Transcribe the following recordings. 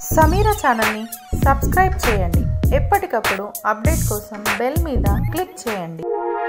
సమీరా ఛానల్ని సబ్స్క్రైబ్ చేయండి. ఎప్పటికప్పుడు అప్డేట్ కోసం బెల్ మీద క్లిక్ చేయండి.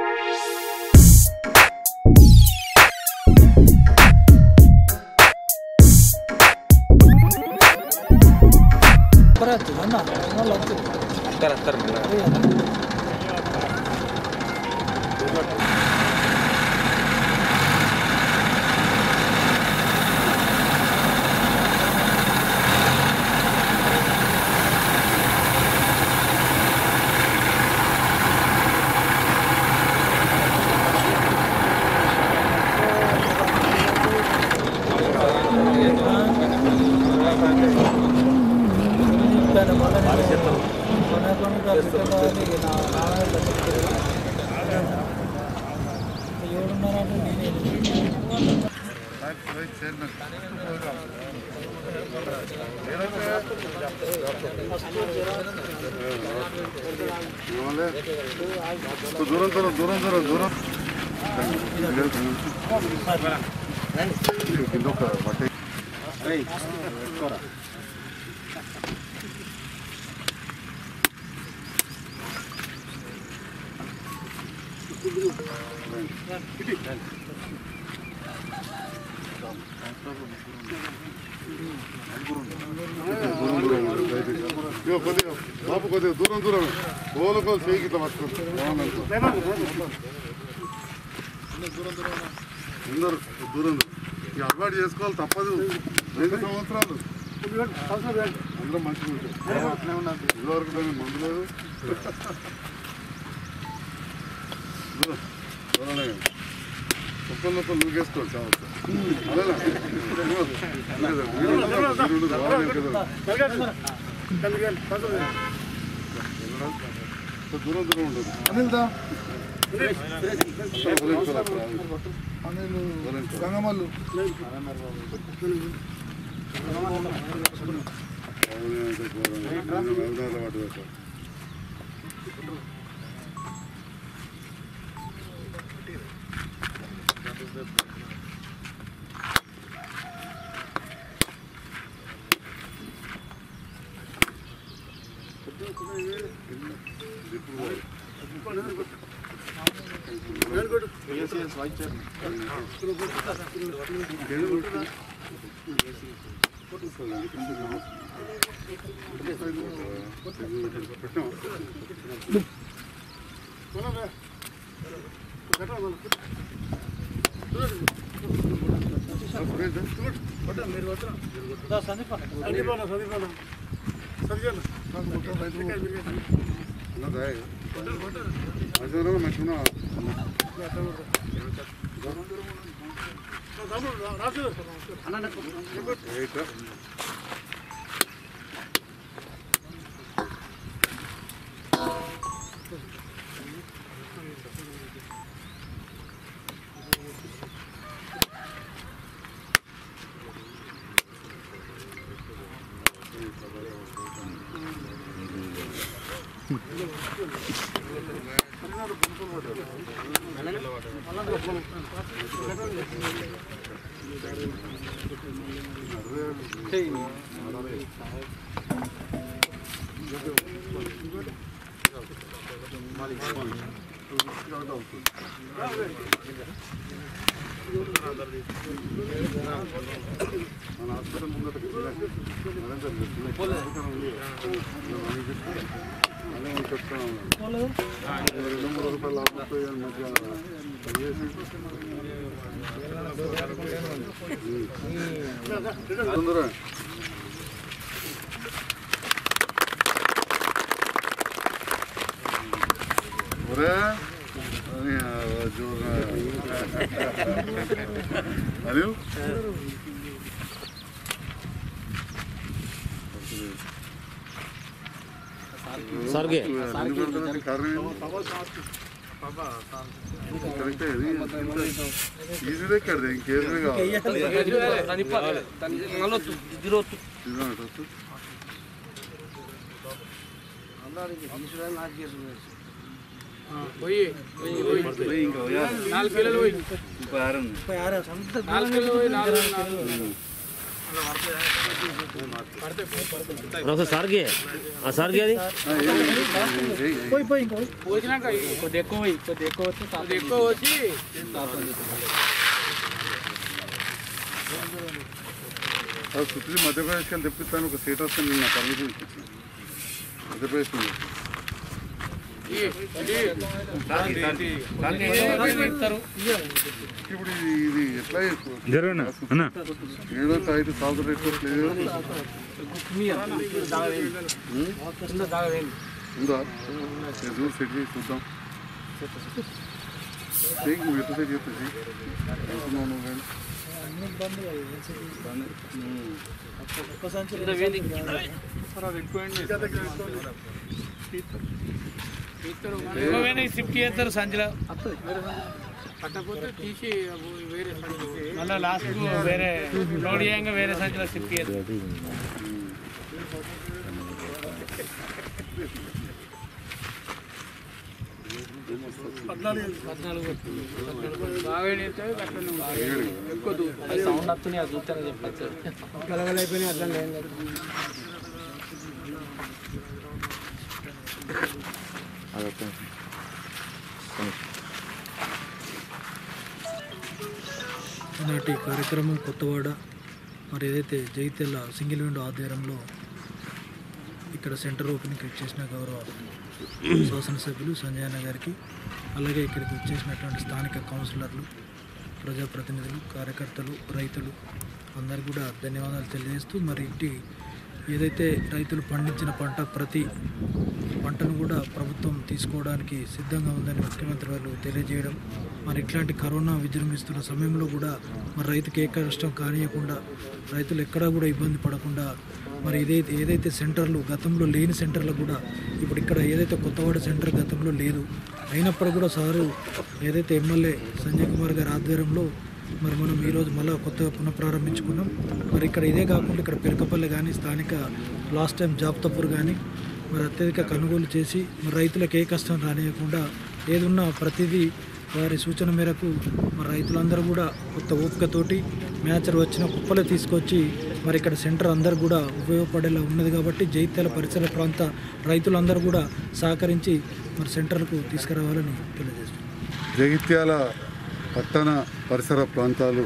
దూరం బాబు కొద్దిగా దూరం ఓలకో చేయికి ఇట్లా పట్టుకుంటారు అందరూ దూరం ఇక అలవాటు చేసుకోవాలి తప్పదు. 2 సంవత్సరాలు అందరం మంచిగా ఉంటారు. ఇదివరకు దానికి మందు లేదు. ఒక్కరినొక్కరు లూకేసుకోవాలి చావచ్చు అదేనా దూరం ఉంటుంది. అనిల్దా అనిల్ గంగమల్లు వాటి పెట్టారు. మన హాస్పిటల్ ముందు చెప్తాను 2-3 రూపాయలు లాభం మంచిగా తొందర ఒరే అనిల్ కరెక్ట్ ఈజీదే కడదే ఇంకేది సార్కి సార్కి అది పోసినాక కొద్దిగా ఎక్కువ వచ్చి సుప్రీం మధ్యప్రదేశ్కి వెళ్ళి తెప్పిస్తాను ఒక సీట్ వస్తే నేను నా పర్మిషన్ ఇప్పించాను మధ్యప్రదేశ్ నుంచి ఇప్పుడు ఇది ఎట్లా ఏడో తాగితే సాల్ట్ పెట్టుకోవట్లేదు ఉందా చూసి సెట్ చేసి చూద్దాం నువ్వు ఎట్లా సెట్ చేస్తుంది అనుకున్నావు నువ్వు కానీ షిఫ్ట్ చేస్తారు సంచిలో పట్టకపోతే తీసి వేరే మళ్ళీ లాస్ట్ వేరే లోడ్ చేయంగా వేరే సంచిలో షిఫ్ట్ చేస్తారు. బాగా ఎక్కువ సౌండ్ వస్తున్నాయి అది చూస్తారని చెప్పచ్చు గలగలైపోయినాయి అట్లా ఏం కాదు. ఈనాటి కార్యక్రమం కొత్తవాడ మరి ఏదైతే జగిత్యాల సింగిల్ విండో ఆధ్వర్యంలో ఇక్కడ సెంటర్ ఓపెనింగ్ చేసిన గౌరవ శాసనసభ్యులు సంజయ్ అన్న గారికి, అలాగే ఇక్కడికి వచ్చేసినటువంటి స్థానిక కౌన్సిలర్లు, ప్రజాప్రతినిధులు, కార్యకర్తలు, రైతులు అందరికీ కూడా ధన్యవాదాలు తెలియజేస్తూ, మరి ఇంటి ఏదైతే రైతులు పండించిన ప్రతి పంటను కూడా ప్రభుత్వం తీసుకోవడానికి సిద్ధంగా ఉందని ముఖ్యమంత్రి వాళ్ళు తెలియజేయడం, మరి ఇట్లాంటి కరోనా విజృంభిస్తున్న సమయంలో కూడా మరి రైతుకి ఏ కష్టం కానియకుండా, రైతులు ఎక్కడా కూడా ఇబ్బంది పడకుండా, మరి ఏదైతే సెంటర్లు గతంలో లేని సెంటర్లు కూడా ఇప్పుడు ఇక్కడ ఏదైతే కొత్తవాడ సెంటర్ గతంలో లేదు, అయినప్పుడు కూడా సారు ఏదైతే ఎమ్మెల్యే సంజయ్ కుమార్ గారి ఆధ్వర్యంలో మరి మనం ఈరోజు మళ్ళీ కొత్తగా పునఃప్రారంభించుకున్నాం. మరి ఇక్కడ ఇదే కాకుండా ఇక్కడ పెరకపల్లి కానీ, స్థానిక లాస్ట్ టైం జాబ్తపూర్ కానీ మరి అత్యధిక కొనుగోలు చేసి మరి రైతులకు ఏ కష్టం రానియకుండా ఏదున్నా ప్రతిదీ వారి సూచన మేరకు మరి రైతులందరూ కూడా కొత్త ఓపికతోటి మ్యాచర్ వచ్చిన కుప్పలే తీసుకొచ్చి మరి ఇక్కడ సెంటర్ అందరూ కూడా ఉపయోగపడేలా ఉన్నది కాబట్టి జగిత్యాల పరిసర ప్రాంత రైతులందరూ కూడా సహకరించి మరి సెంటర్కు తీసుకురావాలని తెలియజేస్తున్నాం. జగిత్యాల పట్టణ పరిసర ప్రాంతాలు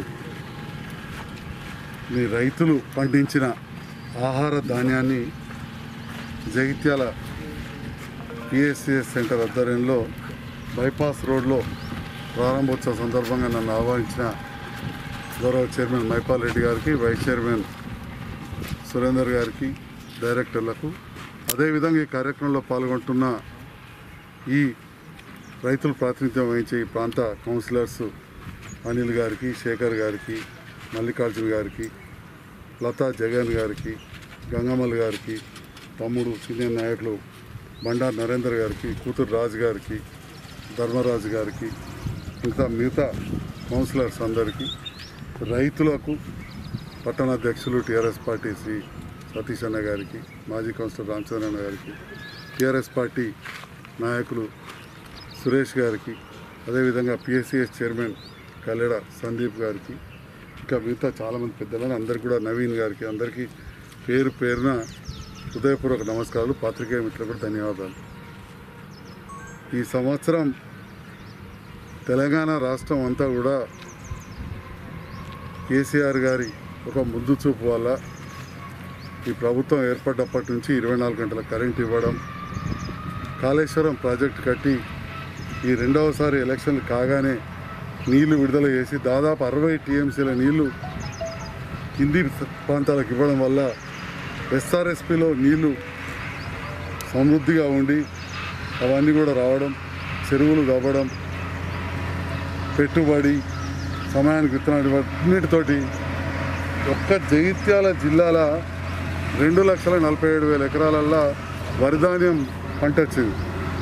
మీ రైతులు పండించిన ఆహార ధాన్యాన్ని జగిత్యాల పిఎస్సిఎస్ సెంటర్ ఆధ్వర్యంలో బైపాస్ రోడ్లో ప్రారంభోత్సవ సందర్భంగా నన్ను ఆహ్వానించిన గౌరవ చైర్మన్ మైపాల్ రెడ్డి గారికి, వైస్ చైర్మన్ సురేందర్ గారికి, డైరెక్టర్లకు, అదేవిధంగా ఈ కార్యక్రమంలో పాల్గొంటున్న ఈ రైతులు ప్రాతినిధ్యం వహించే ఈ ప్రాంత కౌన్సిలర్స్ అనిల్ గారికి, శేఖర్ గారికి, మల్లికార్జున్ గారికి, లతా జగన్ గారికి, గంగమల్ గారికి, తమ్ముడు సీనియర్ నాయకులు బండారు నరేందర్ గారికి, కూతురు రాజు గారికి, ధర్మరాజు గారికి, ఇంకా మిగతా కౌన్సిలర్స్ అందరికీ, రైతులకు పట్టణాధ్యక్షులు టీఆర్ఎస్ పార్టీ శ్రీ సతీష్ అన్న గారికి, మాజీ కౌన్సిలర్ రామచంద్రన్న గారికి, టీఆర్ఎస్ పార్టీ నాయకులు సురేష్ గారికి, అదేవిధంగా పిఎస్సిఎస్ చైర్మన్ కల్లెడ సందీప్ గారికి, ఇంకా మిగతా చాలామంది పెద్దలని అందరికీ కూడా నవీన్ గారికి, అందరికీ పేరు పేరున హృదయపూర్వక నమస్కారాలు. పాత్రికేయ మిత్రులకు కూడా ధన్యవాదాలు. ఈ సంవత్సరం తెలంగాణ రాష్ట్రం అంతా కూడా కేసీఆర్ గారి ఒక ముందు చూపు వల్ల ఈ ప్రభుత్వం ఏర్పడ్డప్పటి నుంచి 24 గంటల కరెంట్ ఇవ్వడం, కాళేశ్వరం ప్రాజెక్టు కట్టి ఈ రెండవసారి ఎలక్షన్లు కాగానే నీళ్లు విడుదల చేసి దాదాపు 60 టీఎంసీల నీళ్లు కింది ప్రాంతాలకు ఇవ్వడం వల్ల ఎస్ఆర్ఎస్పిలో నీళ్లు సమృద్ధిగా ఉండి అవన్నీ కూడా రావడం, చెరువులు తవ్వడం, పెట్టుబడి, సమయానికి విత్తనాలు అన్నిటితోటి ఒక్క జగిత్యాల జిల్లాల 2,47,000 ఎకరాలల్లో వరిధాన్యం పంట వచ్చింది.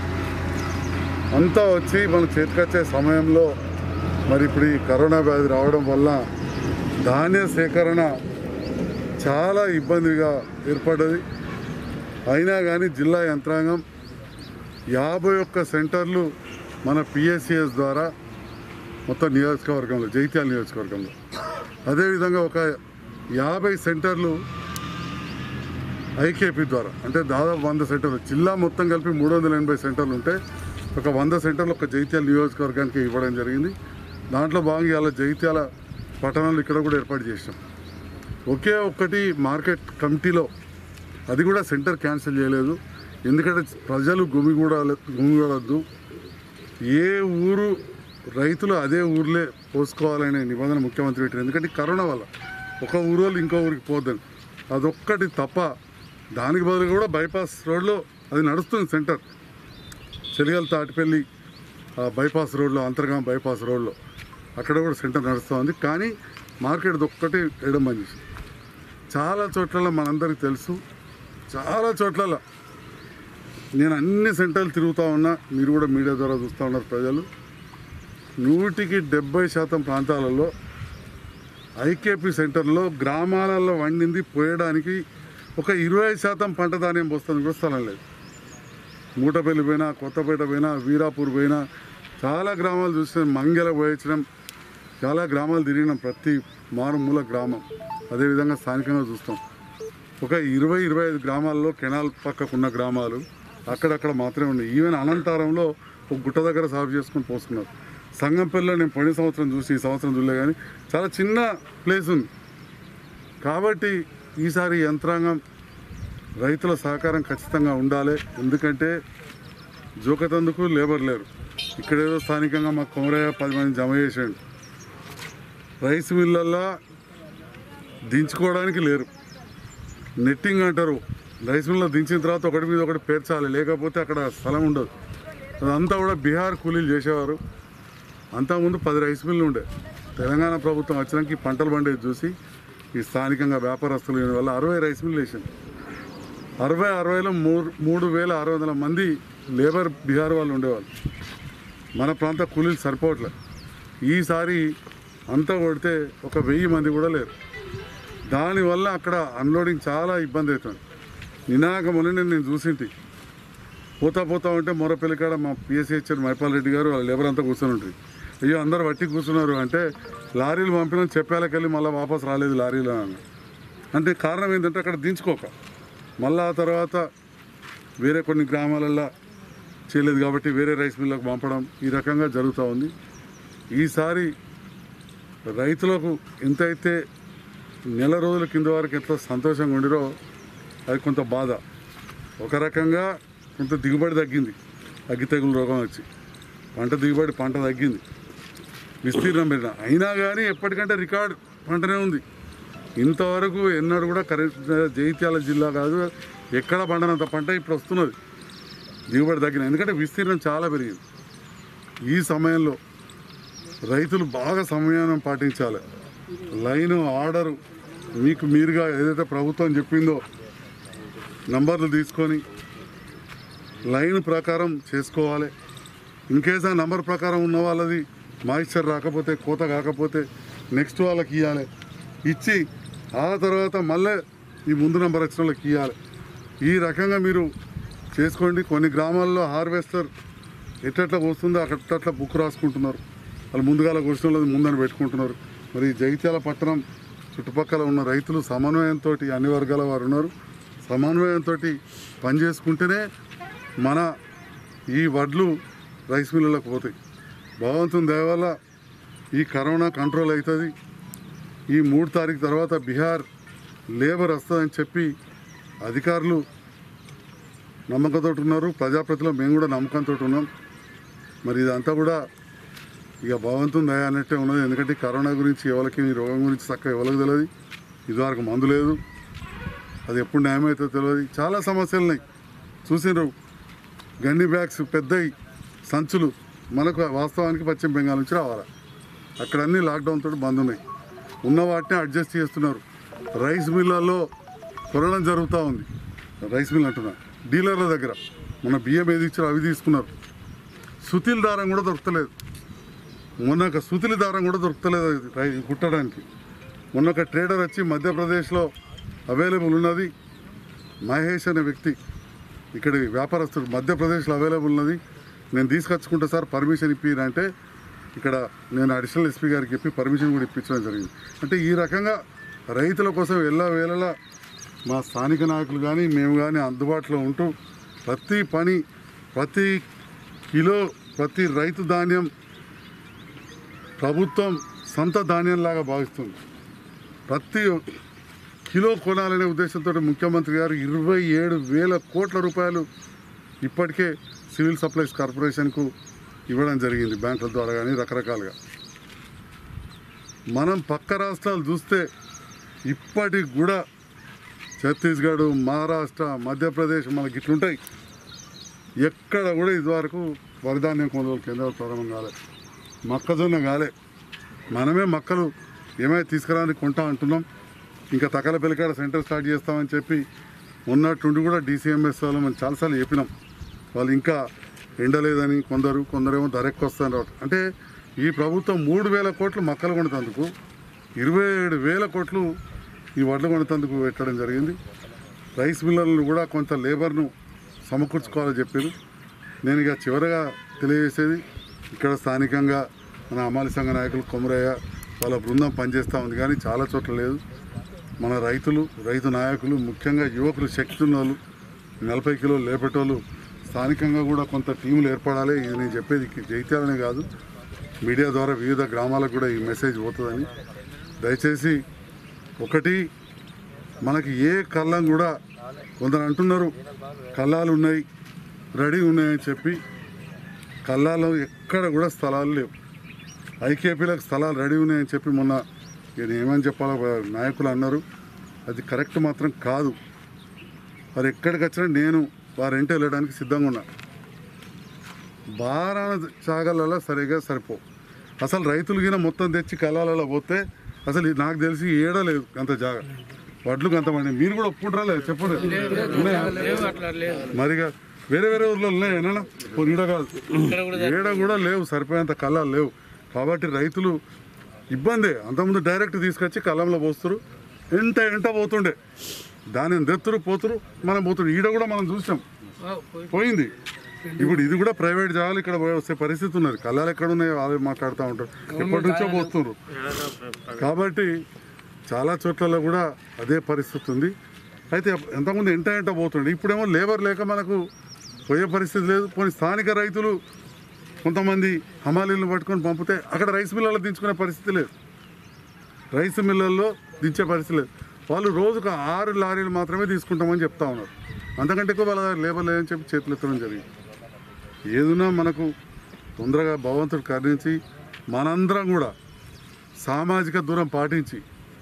అంతా వచ్చి మనం చేతికొచ్చే సమయంలో మరి ఇప్పుడు ఈ కరోనా వ్యాధి రావడం వల్ల ధాన్య సేకరణ చాలా ఇబ్బందిగా ఏర్పడ్డది. అయినా కానీ జిల్లా యంత్రాంగం 51 సెంటర్లు మన పిఎస్సిఎస్ ద్వారా మొత్తం నియోజకవర్గంలో, జగిత్యాల నియోజకవర్గంలో, అదేవిధంగా ఒక 50 సెంటర్లు ఐకేపీ ద్వారా, అంటే దాదాపు 100 సెంటర్లు, జిల్లా మొత్తం కలిపి 380 సెంటర్లు ఉంటే ఒక 100 సెంటర్లు ఒక జగిత్యాల నియోజకవర్గానికి ఇవ్వడం జరిగింది. దాంట్లో భాగంగా ఇలా జగిత్యాల పట్టణంలో ఇక్కడ కూడా ఏర్పాటు చేసాం. ఒకే ఒక్కటి మార్కెట్ కమిటీలో, అది కూడా సెంటర్ క్యాన్సిల్ చేయలేదు. ఎందుకంటే ప్రజలు గుమిగూడవద్దు, ఏ ఊరు రైతులు అదే ఊర్లే పోసుకోవాలనే నిబంధన ముఖ్యమంత్రి పెట్టారు. ఎందుకంటే కరోనా వల్ల ఒక ఊరు వాళ్ళు ఇంకో ఊరికి పోద్దని, అదొక్కటి తప్ప దానికి బదులు కూడా బైపాస్ రోడ్లో అది నడుస్తుంది సెంటర్. చెలిగల్ తాటిపల్లి బైపాస్ రోడ్లో, అంతర్గాం బైపాస్ రోడ్లో అక్కడ కూడా సెంటర్ నడుస్తూ ఉంది. కానీ మార్కెట్ ఒక్కటి వేయడం బంద్ చేసి, చాలా చోట్ల మనందరికీ తెలుసు, చాలా చోట్ల నేను అన్ని సెంటర్లు తిరుగుతూ ఉన్నా, మీరు కూడా మీడియా ద్వారా చూస్తూ ఉన్నారు. ప్రజలు 100% ప్రాంతాలలో ఐకేపీ సెంటర్లో గ్రామాలలో వండింది పోయడానికి ఒక 20% పంట ధాన్యం పోస్తుంది కూడా స్థలం లేదు. మూటపల్లి పోయినా, కొత్తపేట పోయినా, వీరాపూర్ పోయినా, చాలా గ్రామాలు చూసినాం. మంగెల పోయించడం, చాలా గ్రామాలు తిరిగినాం, ప్రతి మారుమూల గ్రామం. అదేవిధంగా స్థానికంగా చూస్తాం. ఒక 20-25 గ్రామాల్లో కెనాల్ పక్కకున్న గ్రామాలు అక్కడక్కడ మాత్రమే ఉన్నాయి. ఈవెన్ అనంతారంలో ఒక గుట్ట దగ్గర సాగు చేసుకొని పోసుకున్నారు. సంగంపల్లిలో నేను పోయిన సంవత్సరం చూసి ఈ సంవత్సరం చూడలే, కానీ చాలా చిన్న ప్లేస్ ఉంది. కాబట్టి ఈసారి యంత్రాంగం రైతుల సహకారం ఖచ్చితంగా ఉండాలి. ఎందుకంటే జోకతందుకు లేబర్ లేరు. ఇక్కడేదో స్థానికంగా మా కొమరయ్య 10 మంది జమ చేసాడు. రైస్ మిల్లల్లో దించుకోవడానికి లేరు, నెట్టింగ్ అంటారు. రైస్ మిల్లో దించిన తర్వాత ఒకటి మీద ఒకటి పేర్చాలి, లేకపోతే అక్కడ స్థలం ఉండదు. అదంతా కూడా బీహార్ కూలీలు చేసేవారు. అంతకుముందు 10 రైస్ మిల్లు ఉండే. తెలంగాణ ప్రభుత్వం వచ్చినాక ఈ పంటలు పండేది చూసి ఈ స్థానికంగా వ్యాపారస్తులు వల్ల 60 రైస్ మిల్లు వేసాను. 60లో 3,600 మంది లేబర్ బీహార్ వాళ్ళు ఉండేవాళ్ళు. మన ప్రాంత కూలీలు సరిపోవట్లేదు. ఈసారి అంతా కొడితే ఒక 1000 మంది కూడా లేరు. దానివల్ల అక్కడ అన్లోడింగ్ చాలా ఇబ్బంది అవుతుంది. నినాకమని నేను చూసింటి, పోతా ఉంటే మొరపెల్లికాడ మా పిఎస్సిహెచ్ఎన్ మైపాల్ రెడ్డి గారు వాళ్ళ లేబర్ అంతా కూర్చొని ఉంటుంది. అయ్యో అందరు వట్టి కూర్చున్నారు అంటే లారీలు పంపిన చెప్పేళ్ళకెళ్ళి మళ్ళీ వాపస్ రాలేదు లారీలు అని. అంటే కారణం ఏంటంటే అక్కడ దించుకోక, మళ్ళీ ఆ తర్వాత వేరే కొన్ని గ్రామాలల్లో చేయలేదు కాబట్టి వేరే రైస్ మిల్లకు పంపడం, ఈ రకంగా జరుగుతూ ఉంది. ఈసారి రైతులకు ఎంతైతే నెల రోజుల కింద వరకు ఎంత సంతోషంగా ఉండిరో అది కొంత బాధ. ఒక రకంగా కొంత దిగుబడి తగ్గింది, అగ్గి తెగులు రోగం వచ్చి పంట తగ్గింది, విస్తీర్ణం పెరిగిన. అయినా కానీ ఎప్పటికంటే రికార్డ్ పంటనే ఉంది. ఇంతవరకు ఎన్నడూ కూడా జగిత్యాల జిల్లా కాదు ఎక్కడ పండనంత పంట ఇప్పుడు వస్తున్నది. దిగుబడి తగ్గిన, ఎందుకంటే విస్తీర్ణం చాలా పెరిగింది. ఈ సమయంలో రైతులు బాగా సమన్వయం పాటించాలి. లైను ఆర్డరు మీకు మీరుగా ఏదైతే ప్రభుత్వం చెప్పిందో నంబర్లు తీసుకొని లైన్ ప్రకారం చేసుకోవాలి. ఇన్కేస్ ఆ నంబర్ ప్రకారం ఉన్న వాళ్ళది మాయిశ్చర్ రాకపోతే, కోత కాకపోతే నెక్స్ట్ వాళ్ళకి ఇవ్వాలి. ఇచ్చి ఆ తర్వాత మళ్ళీ ఈ ముందు నంబర్ వచ్చిన వాళ్ళకి ఇవ్వాలి. ఈ రకంగా మీరు చేసుకోండి. కొన్ని గ్రామాల్లో హార్వెస్టర్ ఎట్లా వస్తుందో అట్లా బుక్ రాసుకుంటున్నారు. వాళ్ళు ముందుగాల వచ్చిన వాళ్ళది ముందని పెట్టుకుంటున్నారు. మరి జగిత్యాల పట్టణం చుట్టుపక్కల ఉన్న రైతులు సమన్వయంతో, అన్ని వర్గాల వారు ఉన్నారు, సమన్వయంతో పనిచేసుకుంటేనే మన ఈ వడ్లు రైస్ మిల్లులకు పోతాయి. భగవంతుని దయ వల్ల ఈ కరోనా కంట్రోల్ అవుతుంది. ఈ 3 తారీఖు తర్వాత బీహార్ లేబర్ వస్తుందని చెప్పి అధికారులు నమ్మకంతో ఉన్నారు. ప్రజాప్రతిలో మేము కూడా నమ్మకంతో ఉన్నాం. మరి ఇదంతా కూడా ఇక భగవంతుని దయ అన్నట్టే ఉన్నది. ఎందుకంటే కరోనా గురించి ఎవరికి, ఈ రోగం గురించి చక్కగా ఎవరికి తెలియదు. ఇదివరకు మందు లేదు, అది ఎప్పుడు న్యాయమైతే తెలియదు. చాలా సమస్యలు ఉన్నాయి. చూసినారు గండి బ్యాగ్స్ పెద్దవి సంచులు మనకు వాస్తవానికి పశ్చిమ బెంగాల్ నుంచి రావాలి. అక్కడ అన్నీ లాక్డౌన్ తోటి బంద్ ఉన్నాయి. ఉన్న వాటిని అడ్జస్ట్ చేస్తున్నారు. రైస్ మిల్లలో కొనడం జరుగుతూ ఉంది. రైస్ మిల్ అంటున్నా, డీలర్ల దగ్గర మన బియ్యం ఏది ఇచ్చారో అవి తీసుకున్నారు. సుతిల దారం కూడా దొరకలేదు. మొన్న సుతిలి దారం కూడా దొరకలేదు కుట్టడానికి. మొన్న ఒక ట్రేడర్ వచ్చి మధ్యప్రదేశ్లో అవైలబుల్ ఉన్నది, మహేష్ అనే వ్యక్తి ఇక్కడి వ్యాపారస్తుడు, మధ్యప్రదేశ్లో అవైలబుల్ ఉన్నది, నేను తీసుకొచ్చుకుంటా సార్ పర్మిషన్ ఇప్పిరంటే ఇక్కడ నేను అడిషనల్ ఎస్పీ గారికి చెప్పి పర్మిషన్ కూడా ఇప్పించడం జరిగింది. అంటే ఈ రకంగా రైతుల కోసం ఎల్లవేళలా మా స్థానిక నాయకులు కానీ మేము కానీ అందుబాటులో ఉంటూ ప్రతి పని, ప్రతి కిలో, ప్రతి రైతు ధాన్యం ప్రభుత్వం సొంత ధాన్యంలాగా భావిస్తుంది. ప్రతి కిలో కొనాలనే ఉద్దేశంతో ముఖ్యమంత్రి గారు 27,000 కోట్ల రూపాయలు ఇప్పటికే సివిల్ సప్లైస్ కార్పొరేషన్కు ఇవ్వడం జరిగింది, బ్యాంకుల ద్వారా కానీ రకరకాలుగా. మనం పక్క రాష్ట్రాలు చూస్తే ఇప్పటికి కూడా ఛత్తీస్గఢ్, మహారాష్ట్ర, మధ్యప్రదేశ్ మనకి ఇట్లుంటాయి. ఎక్కడ కూడా ఇదివరకు వరిధాన్యం కొనుగోలు కేంద్రాలు ప్రారంభం కాలే, మొక్కజొన్న కాలే. మనమే మొక్కలు ఏమైనా తీసుకురాని కొంటా అంటున్నాం. ఇంకా తకలపెల్లికాడ సెంటర్ స్టార్ట్ చేస్తామని చెప్పి ఉన్నట్టుండి కూడా DCMS వాళ్ళు మనం చాలాసార్లు చెప్పినాం. వాళ్ళు ఇంకా ఎండలేదని కొందరేమో ధర ఎక్కువ వస్తుందని. అంటే ఈ ప్రభుత్వం 3,000 కోట్లు మొక్కలు కొనేందుకు, 27,000 కోట్లు ఈ వడ్లు కొనేందుకు పెట్టడం జరిగింది. రైస్ మిల్లర్లను కూడా కొంత లేబర్ను సమకూర్చుకోవాలని చెప్పారు. నేను ఇక చివరగా తెలియజేసేది, ఇక్కడ స్థానికంగా మన అమాలి సంఘ నాయకులు కొమరయ్య వాళ్ళ బృందం పనిచేస్తూ ఉంది, కానీ చాలా చోట్ల లేదు. మన రైతు నాయకులు, ముఖ్యంగా యువకులు, శక్తి ఉన్న వాళ్ళు, 40 కిలోలు లేపేటోళ్ళు స్థానికంగా కూడా కొంత టీములు ఏర్పడాలి. ఇది నేను చెప్పేది జైత్యాలనే కాదు, మీడియా ద్వారా వివిధ గ్రామాలకు కూడా ఈ మెసేజ్ పోతుందని. దయచేసి ఒకటి, మనకి ఏ కళ్ళం కూడా, కొందరు అంటున్నారు కళ్ళాలు ఉన్నాయి, రెడీ ఉన్నాయని చెప్పి. కళ్ళాలో ఎక్కడ కూడా స్థలాలు లేవు. ఐకేపీలకు స్థలాలు రెడీ ఉన్నాయని చెప్పి మొన్న నేను ఏమని చెప్పాలో నాయకులు అన్నారు. అది కరెక్ట్ మాత్రం కాదు. వారు ఎక్కడికి వచ్చినా నేను వారింటి వెళ్ళడానికి సిద్ధంగా ఉన్నా. బారాన జాగాలలో సరిగా సరిపో. అసలు రైతులు గిన మొత్తం తెచ్చి కళ్ళాలలో పోతే అసలు నాకు తెలిసి ఏడలేదు అంత జాగా, వడ్లు అంతమంది. మీరు కూడా ఒప్పుకుంటారా లేదు చెప్పండి. మరిగా వేరే ఊర్లో ఉన్నాయి ఏనా, ఈడ కాదు, ఏడ కూడా లేవు, సరిపోయేంత కళ్ళాలు లేవు. కాబట్టి రైతులు ఇబ్బందే. అంతకుముందు డైరెక్ట్ తీసుకొచ్చి కళ్ళంలో పోస్తారు, ఎంట పోతుండే, దాని తెత్తురు పోతురు, మనం పోతుండే. ఈడ కూడా మనం చూసాం, పోయింది. ఇప్పుడు ఇది కూడా ప్రైవేట్ జాగాలు ఇక్కడ వస్తే పరిస్థితి ఉన్నది. కళ్ళాలు ఎక్కడ ఉన్నాయో వాళ్ళు మాట్లాడుతూ ఉంటారు, ఎప్పటి నుంచో పోతున్నారు. కాబట్టి చాలా చోట్లలో కూడా అదే పరిస్థితి ఉంది. అయితే ఎంతమంది ఎంట పోతుండే, ఇప్పుడేమో లేబర్ లేక మనకు పోయే పరిస్థితి లేదు. పోనీ స్థానిక రైతులు కొంతమంది హమాలీలను పట్టుకొని పంపితే అక్కడ రైస్ మిల్లర్లో దించుకునే పరిస్థితి లేదు, రైస్ మిల్లర్లో దించే పరిస్థితి లేదు. వాళ్ళు రోజుకు 6 లారీలు మాత్రమే తీసుకుంటామని చెప్తా ఉన్నారు. అంతకంటే ఎక్కువ వాళ్ళ లేబర్ లేదని చెప్పి చేతులు ఎత్తడం జరిగింది. ఏదున్నా మనకు తొందరగా భగవంతుడు కరుణించి మనందరం కూడా సామాజిక దూరం పాటించి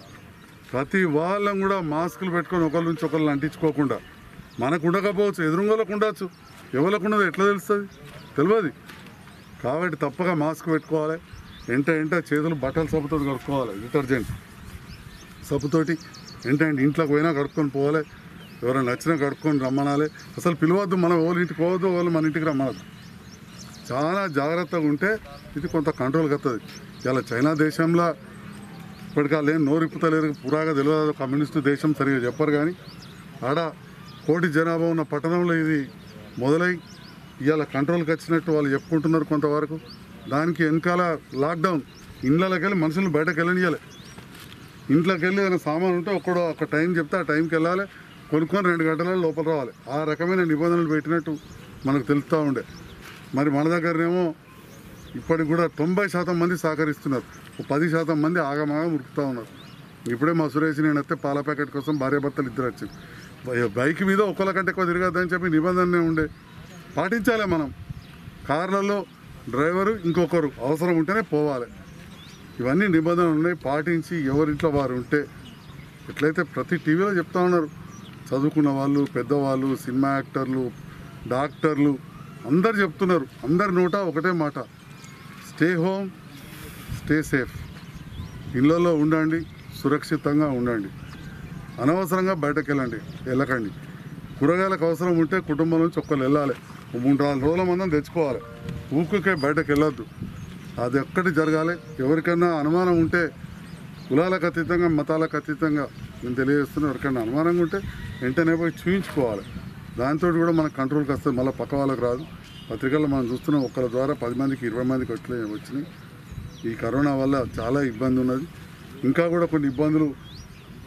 ప్రతి వాళ్ళం కూడా మాస్కులు పెట్టుకొని ఒకరి నుంచి ఒకరిని అంటించుకోకుండా, మనకు ఉండకపోవచ్చు, ఎదురుంగోళ్ళకు ఉండొచ్చు, ఎవరికి ఉండదు ఎట్లా తెలుస్తుంది, తెలియదు. కాబట్టి తప్పక మాస్క్ పెట్టుకోవాలి. ఎంట చేతులు బట్టల సబ్బుతో కడుక్కోవాలి, డిటర్జెంట్ సబ్బుతోటి. ఇంట్లోకి పోయినా కడుక్కొని పోవాలి, ఎవరైనా నచ్చినా కడుక్కొని రమ్మనాలి. అసలు పిలవద్దు, మనం వాళ్ళ ఇంటికి పోవద్దు, వాళ్ళు మన ఇంటికి రమ్మనద్దు. చాలా జాగ్రత్తగా ఉంటే ఇది కొంత కంట్రోల్కి వస్తుంది. ఇలా చైనా దేశంలో ఇప్పటికా లేని నోరిప్పుతలేరు, పురాగా తెలియదు, కమ్యూనిస్టు దేశం సరిగా చెప్పరు. కానీ ఆడ 1 కోటి జనాభా ఉన్న పట్టణంలో ఇది మొదలై ఇవాళ కంట్రోల్కి వచ్చినట్టు వాళ్ళు చెప్పుకుంటున్నారు కొంతవరకు. దానికి వెనకాల లాక్డౌన్, ఇళ్ళకి వెళ్ళి మనుషులు బయటకు వెళ్ళనియాలి. ఇంట్లోకి వెళ్ళి ఏదైనా సామాన్ ఉంటే ఒక టైం చెప్తే ఆ టైంకి వెళ్ళాలి, కొనుక్కొని 2 గంటలలో లోపల రావాలి. ఆ రకమైన నిబంధనలు పెట్టినట్టు మనకు తెలుస్తూ ఉండే. మరి మన దగ్గరనేమో ఇప్పటికి కూడా 90% మంది సహకరిస్తున్నారు, 10% మంది ఆగమాగం ఉరుకుతూ ఉన్నారు. ఇప్పుడే మా సురేష్ నేను వస్తే పాల ప్యాకెట్ కోసం భార్యాభర్తలు ఇద్దరు వచ్చింది. బైక్ మీద ఒకళ్ళ కంటే ఎక్కువ తిరగద్దని చెప్పి నిబంధననే ఉండే, పాటించాలి. మనం కార్లలో డ్రైవరు ఇంకొకరు అవసరం ఉంటేనే పోవాలి. ఇవన్నీ నిబంధనలు ఉన్నాయి, పాటించి ఎవరింట్లో వారు ఉంటే. ఎట్లయితే ప్రతి టీవీలో చెప్తా ఉన్నారు, చదువుకున్న వాళ్ళు, పెద్దవాళ్ళు, సినిమా యాక్టర్లు, డాక్టర్లు అందరు చెప్తున్నారు. అందరి నోట ఒకటే మాట, స్టే హోమ్, స్టే సేఫ్. ఇళ్ళల్లో ఉండండి, సురక్షితంగా ఉండండి, అనవసరంగా బయటకు వెళ్ళకండి. కూరగాయలకు అవసరం ఉంటే కుటుంబం నుంచి ఒక్కరు వెళ్ళాలి, 3-4 రోజుల మందం తెచ్చుకోవాలి. ఊరికే బయటకు వెళ్ళొద్దు, అది ఒక్కటి జరగాలి. ఎవరికైనా అనుమానం ఉంటే కులాలకు అతీతంగా, మతాలకు అతీతంగా నేను తెలియజేస్తున్నా, ఎవరికైనా అనుమానంగా ఉంటే వెంటనే పోయి చూయించుకోవాలి. దాంతో కూడా మనకు కంట్రోల్కి వస్తుంది, మళ్ళీ పక్క వాళ్ళకి రాదు. పత్రికల్లో మనం చూస్తున్నాం, ఒక్కరి ద్వారా 10 మందికి 20 మందికి వచ్చినాయి. ఈ కరోనా వల్ల చాలా ఇబ్బంది ఉన్నది. ఇంకా కూడా కొన్ని ఇబ్బందులు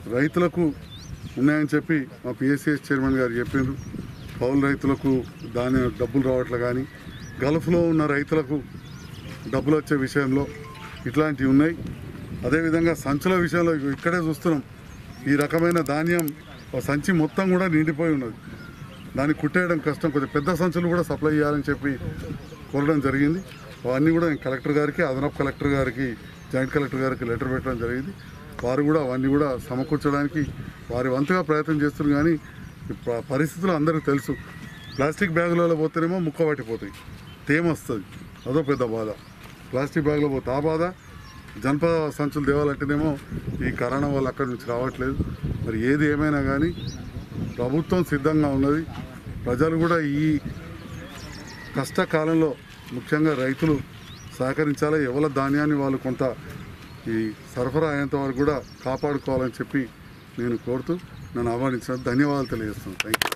రైతులకు ఉన్నాయని చెప్పి మా పిఎస్సిఎస్ చైర్మన్ గారు చెప్పిండ్రు. కౌలు రైతులకు దాని డబ్బులు రావట్లే, కానీ గల్ఫ్లో ఉన్న రైతులకు డబ్బులు వచ్చే విషయంలో ఇట్లాంటివి ఉన్నాయి. అదేవిధంగా సంచుల విషయంలో ఇక్కడే చూస్తున్నాం, ఈ రకమైన ధాన్యం సంచి మొత్తం కూడా నిండిపోయి ఉన్నది. దాన్ని కుట్టేయడం కష్టం, కొంచెం పెద్ద సంచులు కూడా సప్లై చేయాలని చెప్పి కోరడం జరిగింది. అవన్నీ కూడా కలెక్టర్ గారికి, అదనపు కలెక్టర్ గారికి, జాయింట్ కలెక్టర్ గారికి లెటర్ పెట్టడం జరిగింది. వారు కూడా అవన్నీ కూడా సమకూర్చడానికి వారి వంతుగా ప్రయత్నం చేస్తున్నారు. కానీ పరిస్థితులు అందరికీ తెలుసు, ప్లాస్టిక్ బ్యాగులలో పోతేనేమో ముక్క పట్టిపోతాయి, తేమ వస్తుంది, అదో పెద్ద బాధ. ప్లాస్టిక్ బ్యాగ్లో పోతే ఆ బాధ, జనపద సంచులు తేవాలంటేనేమో ఈ కరోనా వల్ల అక్కడి నుంచి రావట్లేదు. మరి ఏది ఏమైనా కానీ ప్రభుత్వం సిద్ధంగా ఉన్నది. ప్రజలు కూడా ఈ కష్టకాలంలో ముఖ్యంగా రైతులు సహకరించాలి. ఎవరి ధాన్యాన్ని వాళ్ళు కొంత ఈ సరఫరా అయ్యేంత వరకు కూడా కాపాడుకోవాలని చెప్పి నేను కోరుతూ నన్ను ఆహ్వానించిన ధన్యవాదాలు తెలియజేస్తున్నాను. Thank you.